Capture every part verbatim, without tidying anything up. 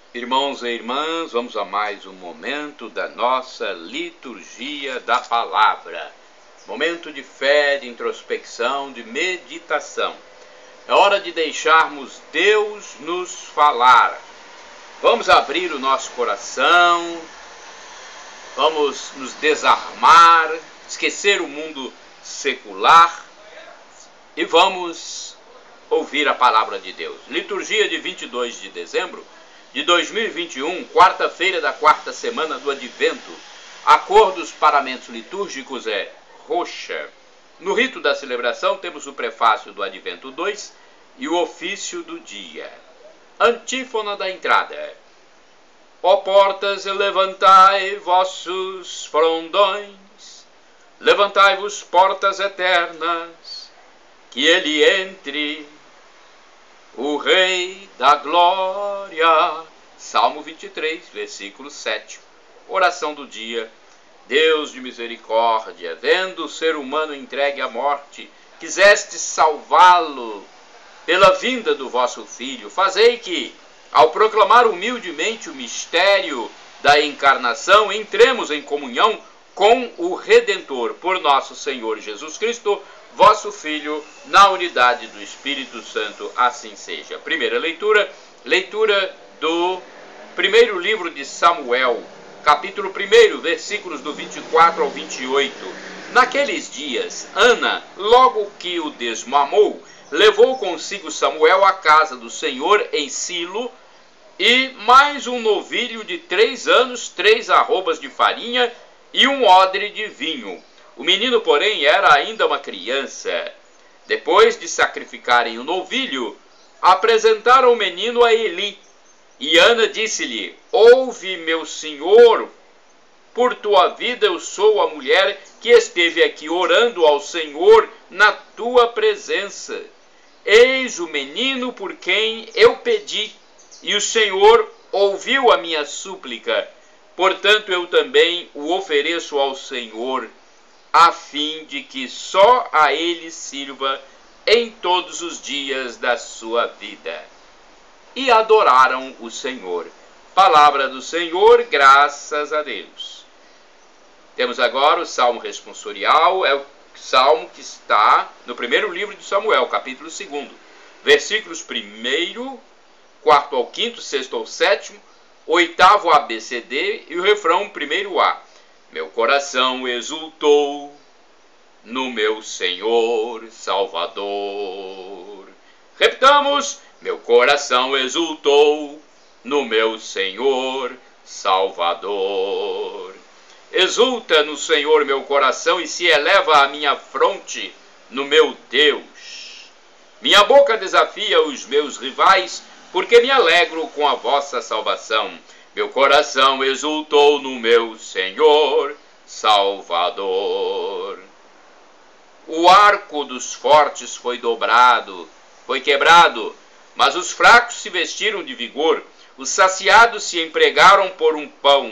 Irmãos e irmãs, vamos a mais um momento da nossa liturgia da palavra. Momento de fé, de introspecção, de meditação. É hora de deixarmos Deus nos falar. Vamos abrir o nosso coração, vamos nos desarmar, esquecer o mundo secular e vamos ouvir a palavra de Deus. Liturgia de vinte e dois de dezembro de dois mil e vinte e um, quarta-feira da quarta semana do Advento. A cor dos paramentos litúrgicos é roxa. No rito da celebração temos o prefácio do Advento dois e o ofício do dia. Antífona da entrada. Ó portas, levantai vossos frondões, levantai-vos portas eternas, que ele entre, o Rei da Glória. Salmo vinte e três, versículo sete. Oração do dia. Deus de misericórdia, vendo o ser humano entregue à morte, quiseste salvá-lo pela vinda do vosso Filho. Fazei que, ao proclamar humildemente o mistério da encarnação, entremos em comunhão com o Redentor, por nosso Senhor Jesus Cristo, vosso Filho, na unidade do Espírito Santo, assim seja. Primeira leitura, leitura do primeiro livro de Samuel, capítulo um, versículos do vinte e quatro ao vinte e oito. Naqueles dias, Ana, logo que o desmamou, levou consigo Samuel à casa do Senhor em Silo, e mais um novilho de três anos, três arrobas de farinha e um odre de vinho. O menino, porém, era ainda uma criança. Depois de sacrificarem o novilho, apresentaram o menino a Eli. E Ana disse-lhe: Ouve, meu senhor, por tua vida eu sou a mulher que esteve aqui orando ao Senhor na tua presença. Eis o menino por quem eu pedi, e o Senhor ouviu a minha súplica. Portanto, eu também o ofereço ao Senhor, a fim de que só a ele sirva em todos os dias da sua vida. E adoraram o Senhor. Palavra do Senhor, graças a Deus. Temos agora o Salmo responsorial, é o Salmo que está no primeiro livro de Samuel, capítulo dois, versículos primeiro, quarto ao quinto, sexto ao sétimo, oitavo A, B, C, D e o refrão primeiro A. Meu coração exultou no meu Senhor Salvador. Repitamos: meu coração exultou no meu Senhor Salvador. Exulta no Senhor meu coração e se eleva a minha fronte no meu Deus. Minha boca desafia os meus rivais, porque me alegro com a vossa salvação. Meu coração exultou no meu Senhor Salvador. O arco dos fortes foi dobrado, foi quebrado, mas os fracos se vestiram de vigor. Os saciados se empregaram por um pão,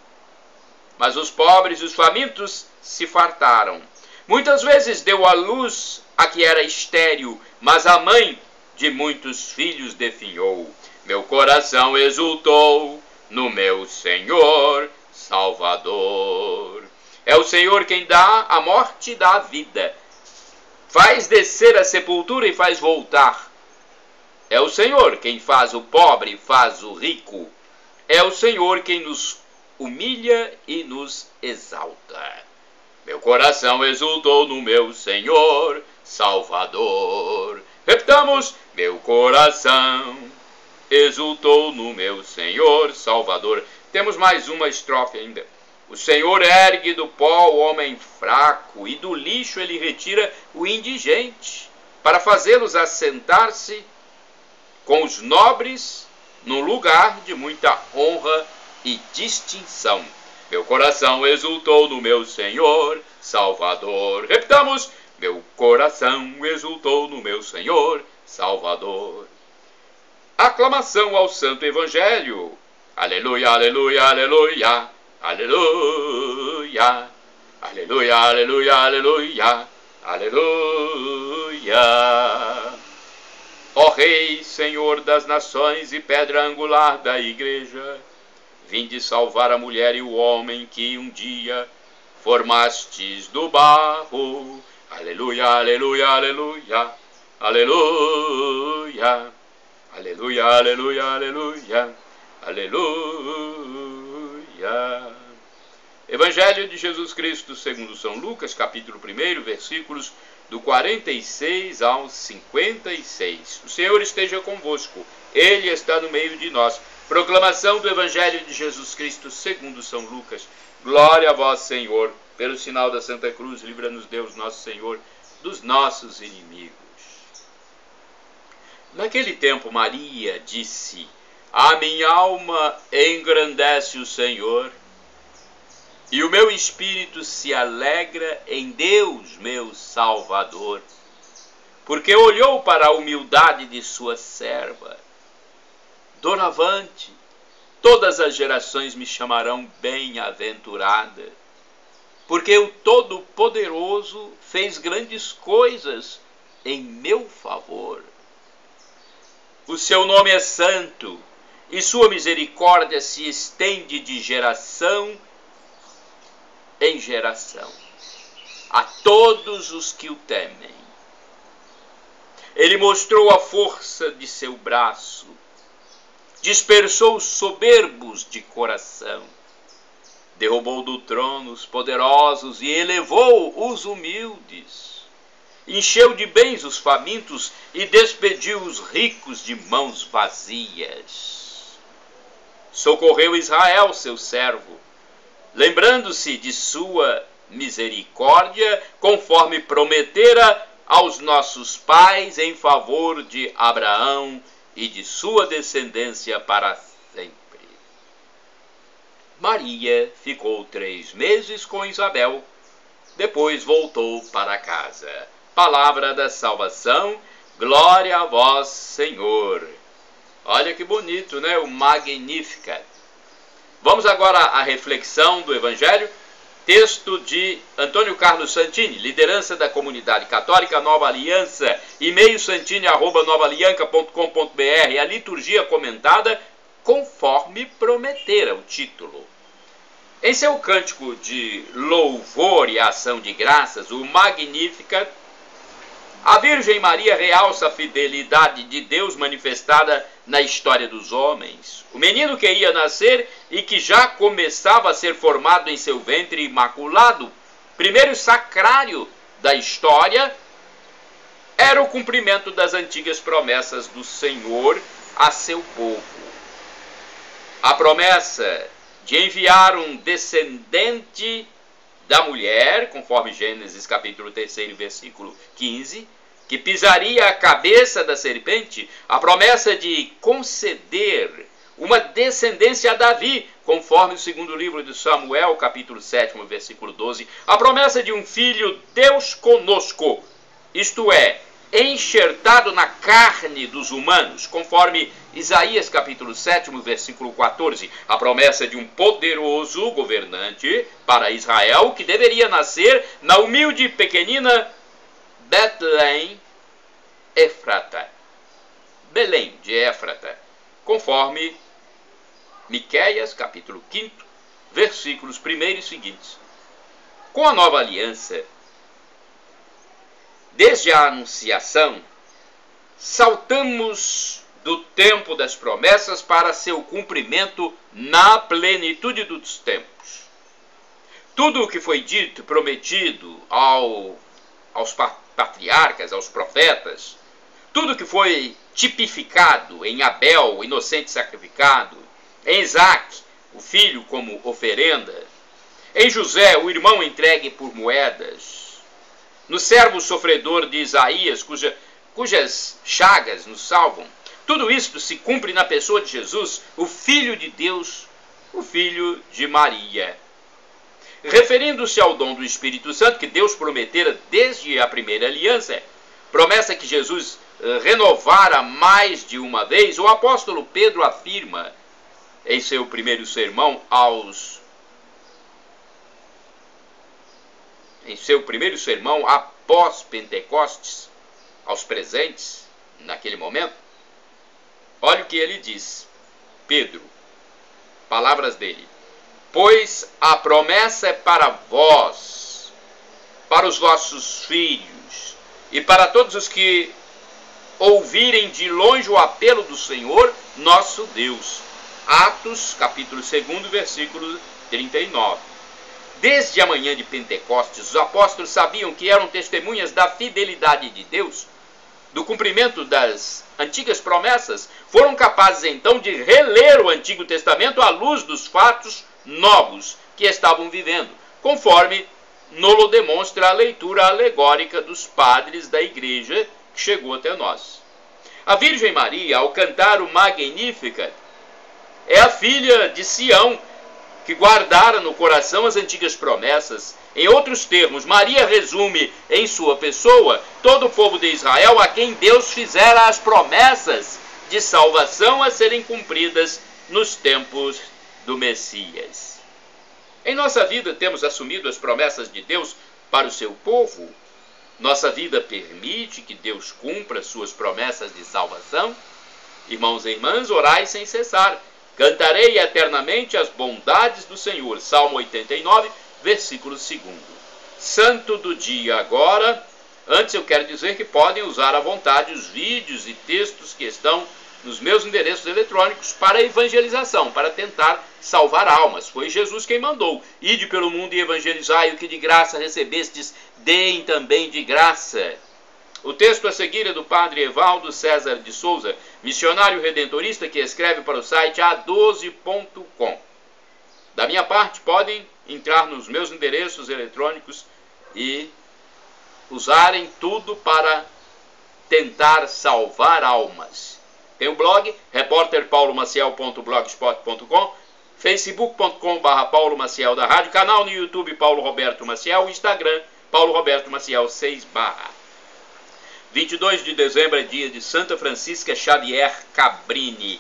mas os pobres e os famintos se fartaram. Muitas vezes deu à luz a que era estéril, mas a mãe de muitos filhos definhou. Meu coração exultou no meu Senhor Salvador. É o Senhor quem dá a morte e dá a vida, faz descer a sepultura e faz voltar. É o Senhor quem faz o pobre e faz o rico. É o Senhor quem nos humilha e nos exalta. Meu coração exultou no meu Senhor Salvador. Repitamos: meu coração exultou no meu Senhor Salvador. Temos mais uma estrofe ainda. O Senhor ergue do pó o homem fraco, e do lixo ele retira o indigente, para fazê-los assentar-se com os nobres num lugar de muita honra e distinção. Meu coração exultou no meu Senhor Salvador. Repitamos: meu coração exultou no meu Senhor Salvador. Aclamação ao Santo Evangelho. Aleluia, aleluia, aleluia, aleluia, aleluia, aleluia, aleluia, aleluia. Ó Rei, Senhor das nações e pedra angular da igreja, vinde salvar a mulher e o homem que um dia formastes do barro. Aleluia, aleluia, aleluia, aleluia, aleluia, aleluia, aleluia, aleluia. Evangelho de Jesus Cristo segundo São Lucas, capítulo primeiro, versículos do quarenta e seis ao cinquenta e seis. O Senhor esteja convosco, Ele está no meio de nós. Proclamação do Evangelho de Jesus Cristo segundo São Lucas. Glória a vós, Senhor. Pelo sinal da Santa Cruz, livra-nos Deus, nosso Senhor, dos nossos inimigos. Naquele tempo, Maria disse: a minha alma engrandece o Senhor, e o meu espírito se alegra em Deus, meu Salvador, porque olhou para a humildade de sua serva. Doravante, todas as gerações me chamarão bem-aventurada, porque o Todo-Poderoso fez grandes coisas em meu favor. O seu nome é santo, e sua misericórdia se estende de geração em geração a todos os que o temem. Ele mostrou a força de seu braço, dispersou os soberbos de coração, derrubou do trono os poderosos e elevou os humildes, encheu de bens os famintos e despediu os ricos de mãos vazias. Socorreu Israel, seu servo, lembrando-se de sua misericórdia, conforme prometera aos nossos pais, em favor de Abraão e de sua descendência para sempre. Maria ficou três meses com Isabel, depois voltou para casa. Palavra da salvação, glória a vós, Senhor. Olha que bonito, né? O Magnificat. Vamos agora à reflexão do Evangelho, texto de Antônio Carlos Santini, liderança da comunidade católica Nova Aliança, e-mail santini arroba nova alianca ponto com ponto br, a liturgia comentada conforme prometera, o título. Em seu cântico de louvor e ação de graças, o Magnificat, a Virgem Maria realça a fidelidade de Deus manifestada na história dos homens. O menino que ia nascer e que já começava a ser formado em seu ventre imaculado, primeiro sacrário da história, era o cumprimento das antigas promessas do Senhor a seu povo. A promessa de enviar um descendente da mulher, conforme Gênesis capítulo três, versículo quinze, que pisaria a cabeça da serpente, a promessa de conceder uma descendência a Davi, conforme o segundo livro de Samuel, capítulo sete, versículo doze, a promessa de um filho Deus conosco, isto é, enxertado na carne dos humanos, conforme Isaías capítulo sete, versículo quatorze, a promessa de um poderoso governante para Israel, que deveria nascer na humilde e pequenina Betlém, Éfrata, Belém de Éfrata, conforme Miqueias, capítulo quinto, versículos primeiros e seguintes. Com a nova aliança, desde a anunciação, saltamos do tempo das promessas para seu cumprimento na plenitude dos tempos. Tudo o que foi dito, prometido ao, aos patriarcas, aos profetas, tudo que foi tipificado em Abel, o inocente sacrificado, em Isaac, o filho como oferenda, em José, o irmão entregue por moedas, no servo sofredor de Isaías, cuja, cujas chagas nos salvam, tudo isto se cumpre na pessoa de Jesus, o Filho de Deus, o Filho de Maria. Referindo-se ao dom do Espírito Santo, que Deus prometera desde a primeira aliança, promessa que Jesus renovara mais de uma vez, o apóstolo Pedro afirma em seu primeiro sermão aos em seu primeiro sermão após Pentecostes, aos presentes, naquele momento, olha o que ele diz. Pedro, palavras dele: pois a promessa é para vós, para os vossos filhos e para todos os que ouvirem de longe o apelo do Senhor nosso Deus. Atos, capítulo dois, versículo trinta e nove. Desde a manhã de Pentecostes, os apóstolos sabiam que eram testemunhas da fidelidade de Deus, do cumprimento das antigas promessas. Foram capazes então de reler o Antigo Testamento à luz dos fatos novos que estavam vivendo, conforme nolo demonstra a leitura alegórica dos padres da igreja que chegou até nós. A Virgem Maria, ao cantar o Magnificat, é a filha de Sião, que guardara no coração as antigas promessas. Em outros termos, Maria resume em sua pessoa todo o povo de Israel, a quem Deus fizera as promessas de salvação a serem cumpridas nos tempos do Messias. Em nossa vida temos assumido as promessas de Deus para o seu povo? Nossa vida permite que Deus cumpra suas promessas de salvação? Irmãos e irmãs, orai sem cessar. Cantarei eternamente as bondades do Senhor. Salmo oitenta e nove, versículo segundo. Santo do dia agora. Antes eu quero dizer que podem usar à vontade os vídeos e textos que estão nos meus endereços eletrônicos para evangelização, para tentar salvar almas. Foi Jesus quem mandou. Ide pelo mundo e evangelizai, o que de graça recebestes, deem também de graça. O texto a seguir é do padre Evaldo César de Souza, missionário redentorista, que escreve para o site a doze ponto com. Da minha parte, podem entrar nos meus endereços eletrônicos e usarem tudo para tentar salvar almas. Tem o blog, repórter paulo maciel ponto blogspot ponto com, facebook ponto com barra paulo maciel da rádio, canal no YouTube Paulo Roberto Maciel, Instagram Paulo Roberto Maciel seis barra. vinte e dois de dezembro é dia de Santa Francisca Xavier Cabrini.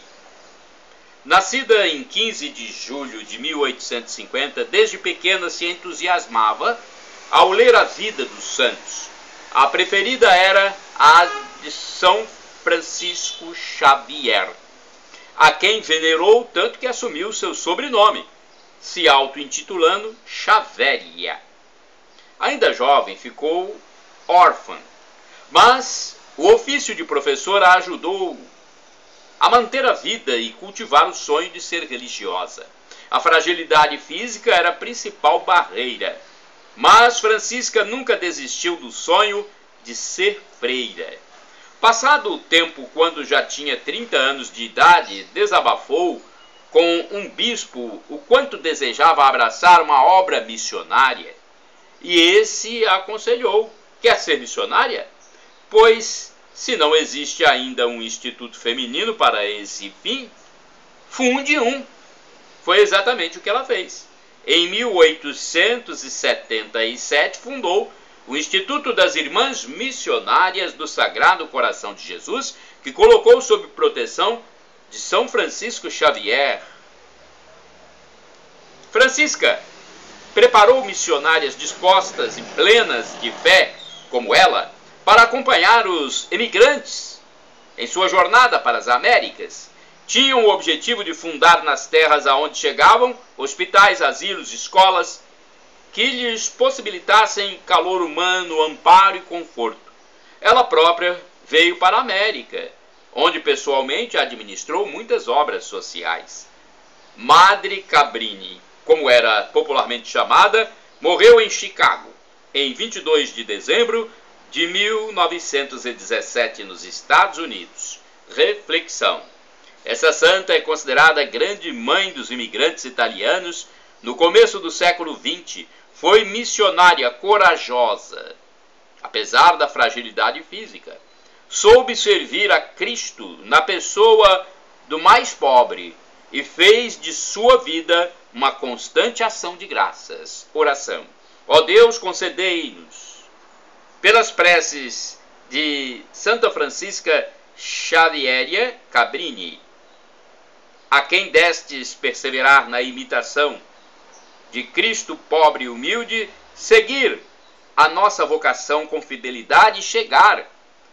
Nascida em quinze de julho de mil oitocentos e cinquenta, desde pequena se entusiasmava ao ler a vida dos santos. A preferida era a de São Francisco Xavier, a quem venerou tanto que assumiu seu sobrenome, se auto-intitulando Xavéria. Ainda jovem, ficou órfã, mas o ofício de professora a ajudou a manter a vida e cultivar o sonho de ser religiosa. A fragilidade física era a principal barreira, mas Francisca nunca desistiu do sonho de ser freira. Passado o tempo, quando já tinha trinta anos de idade, desabafou com um bispo o quanto desejava abraçar uma obra missionária. E esse a aconselhou: quer ser missionária? Pois, se não existe ainda um instituto feminino para esse fim, funde um. Foi exatamente o que ela fez. Em mil oitocentos e setenta e sete, fundou o Instituto das Irmãs Missionárias do Sagrado Coração de Jesus, que colocou sob proteção de São Francisco Xavier. Francisca preparou missionárias dispostas e plenas de fé, como ela, para acompanhar os emigrantes em sua jornada para as Américas. Tinham o objetivo de fundar nas terras aonde chegavam hospitais, asilos, escolas, que lhes possibilitassem calor humano, amparo e conforto. Ela própria veio para a América, onde pessoalmente administrou muitas obras sociais. Madre Cabrini, como era popularmente chamada, morreu em Chicago, em vinte e dois de dezembro de mil novecentos e dezessete, nos Estados Unidos. Reflexão: essa santa é considerada a grande mãe dos imigrantes italianos. No começo do século vinte, foi missionária corajosa, apesar da fragilidade física. Soube servir a Cristo na pessoa do mais pobre e fez de sua vida uma constante ação de graças. Oração: ó Deus, concedei-nos, pelas preces de Santa Francisca Xavier Cabrini, a quem destes perseverar na imitação de Cristo pobre e humilde, seguir a nossa vocação com fidelidade e chegar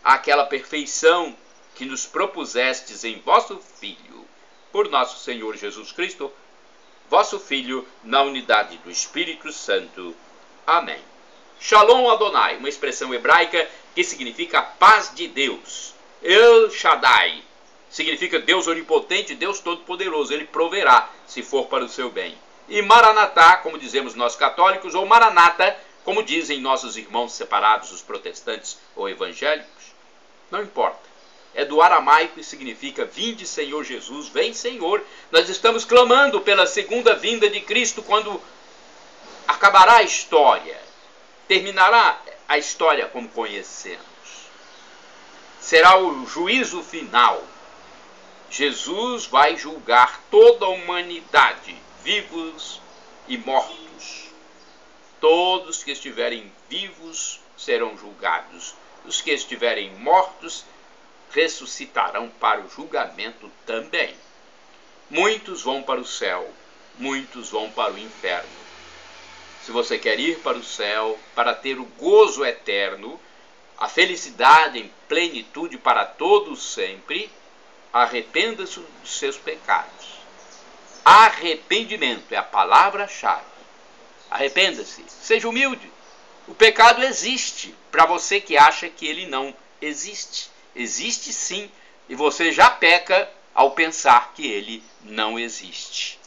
àquela perfeição que nos propusestes em vosso Filho, por nosso Senhor Jesus Cristo, vosso Filho, na unidade do Espírito Santo. Amém. Shalom Adonai, uma expressão hebraica que significa paz de Deus. El Shaddai significa Deus onipotente, Deus todo-poderoso. Ele proverá, se for para o seu bem. E Maranatá, como dizemos nós católicos, ou Maranata, como dizem nossos irmãos separados, os protestantes ou evangélicos, não importa. É do aramaico e significa vinde Senhor Jesus, vem Senhor. Nós estamos clamando pela segunda vinda de Cristo, quando acabará a história, terminará a história como conhecemos. Será o juízo final. Jesus vai julgar toda a humanidade, vivos e mortos. Todos que estiverem vivos serão julgados. Os que estiverem mortos ressuscitarão para o julgamento também. Muitos vão para o céu, muitos vão para o inferno. Se você quer ir para o céu, para ter o gozo eterno, a felicidade em plenitude para todos sempre, arrependa-se dos seus pecados. Arrependimento é a palavra-chave. Arrependa-se, seja humilde. O pecado existe, para você que acha que ele não existe. Existe sim, e você já peca ao pensar que ele não existe.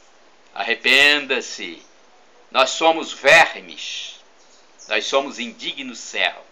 Arrependa-se. Nós somos vermes, nós somos indignos servos.